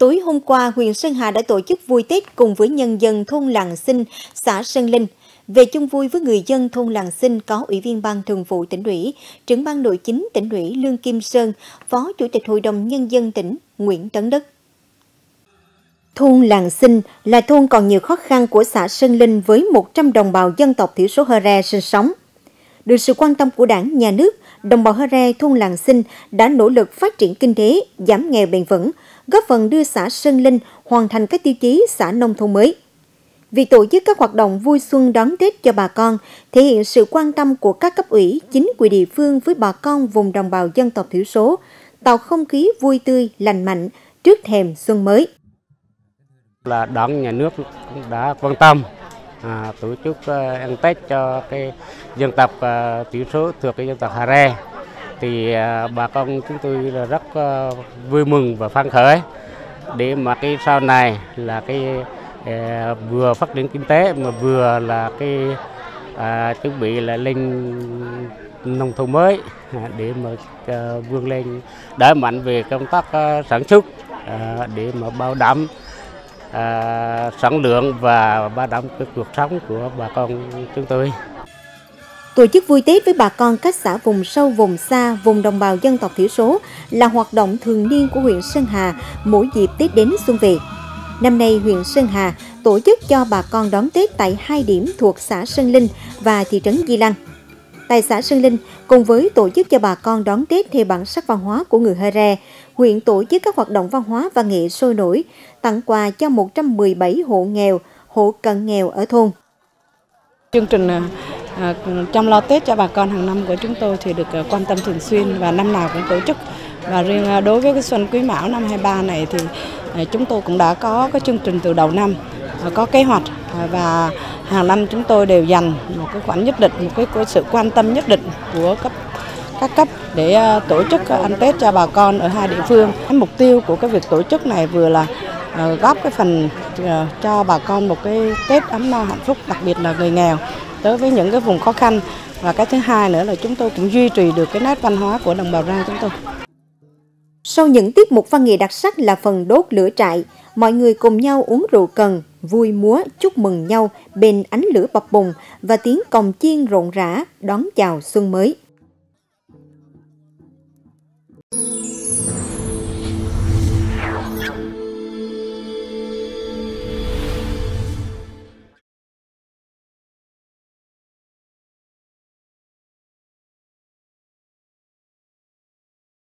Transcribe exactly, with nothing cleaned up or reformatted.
Tối hôm qua, huyện Sơn Hà đã tổ chức vui Tết cùng với nhân dân thôn Làng Sinh, xã Sơn Linh. Về chung vui với người dân thôn Làng Sinh có Ủy viên Ban Thường vụ Tỉnh ủy, Trưởng ban Nội chính Tỉnh ủy Lương Kim Sơn, Phó Chủ tịch Hội đồng Nhân dân tỉnh Nguyễn Tấn Đức. Thôn Làng Sinh là thôn còn nhiều khó khăn của xã Sơn Linh với một trăm đồng bào dân tộc thiểu số Hơ-re sinh sống. Được sự quan tâm của Đảng, Nhà nước, đồng bào Hơ-re thôn Làng Sinh đã nỗ lực phát triển kinh tế, giảm nghèo bền vững, góp phần đưa xã Sơn Linh hoàn thành các tiêu chí xã nông thôn mới. Việc tổ chức các hoạt động vui xuân đón Tết cho bà con thể hiện sự quan tâm của các cấp ủy, chính quyền địa phương với bà con vùng đồng bào dân tộc thiểu số, tạo không khí vui tươi, lành mạnh trước thềm xuân mới. Là Đảng, Nhà nước cũng đã quan tâm à, tổ chức uh, ăn Tết cho cái dân tộc uh, thiểu số thuộc cái dân tộc Hơ-re. Thì uh, bà con chúng tôi là rất uh, vui mừng và phấn khởi để mà cái sau này là cái uh, vừa phát triển kinh tế mà vừa là cái uh, chuẩn bị là lên nông thôn mới uh, để mà uh, vươn lên đẩy mạnh về công tác uh, sản xuất uh, để mà bảo đảm À, sản lượng và bảo đảm cái cuộc sống của bà con chúng tôi. Tổ chức vui Tết với bà con các xã vùng sâu, vùng xa, vùng đồng bào dân tộc thiểu số là hoạt động thường niên của huyện Sơn Hà mỗi dịp Tết đến xuân về. Năm nay, huyện Sơn Hà tổ chức cho bà con đón Tết tại hai điểm thuộc xã Sơn Linh và thị trấn Di Lăng. Tại xã Sơn Linh, cùng với tổ chức cho bà con đón Tết theo bản sắc văn hóa của người Hơ-re, huyện tổ chức các hoạt động văn hóa và nghệ sôi nổi, tặng quà cho một trăm mười bảy hộ nghèo, hộ cận nghèo ở thôn. Chương trình à, chăm lo Tết cho bà con hàng năm của chúng tôi thì được quan tâm thường xuyên và năm nào cũng tổ chức. Và riêng đối với cái Xuân Quý Mão năm hai ba này thì à, chúng tôi cũng đã có cái chương trình từ đầu năm, à, có kế hoạch à, và hàng năm chúng tôi đều dành một cái khoản nhất định, một cái, cái sự quan tâm nhất định của cấp các cấp để uh, tổ chức uh, ăn Tết cho bà con ở hai địa phương. Cái mục tiêu của cái việc tổ chức này vừa là uh, góp cái phần uh, cho bà con một cái Tết ấm no hạnh phúc, đặc biệt là người nghèo đối với những cái vùng khó khăn, và cái thứ hai nữa là chúng tôi cũng duy trì được cái nét văn hóa của đồng bào Ra chúng tôi. Sau những tiết mục văn nghệ đặc sắc là phần đốt lửa trại, mọi người cùng nhau uống rượu cần, vui múa, chúc mừng nhau bên ánh lửa bập bùng và tiếng cồng chiên rộn rã đón chào xuân mới.